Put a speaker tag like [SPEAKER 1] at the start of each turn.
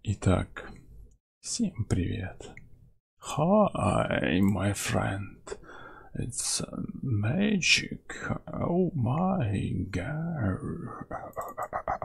[SPEAKER 1] Итак, всем привет. Hi, my friend. It's magic. Oh my god.